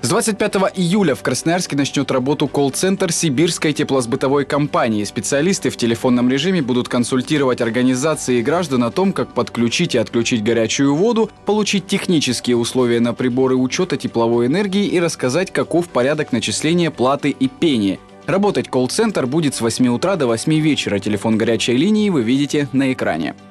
С 25 июля в Красноярске начнет работу колл-центр Сибирской теплосбытовой компании. Специалисты в телефонном режиме будут консультировать организации и граждан о том, как подключить и отключить горячую воду, получить технические условия на приборы учета тепловой энергии и рассказать, каков порядок начисления платы и пени. Работать колл-центр будет с 8 утра до 8 вечера. Телефон горячей линии вы видите на экране.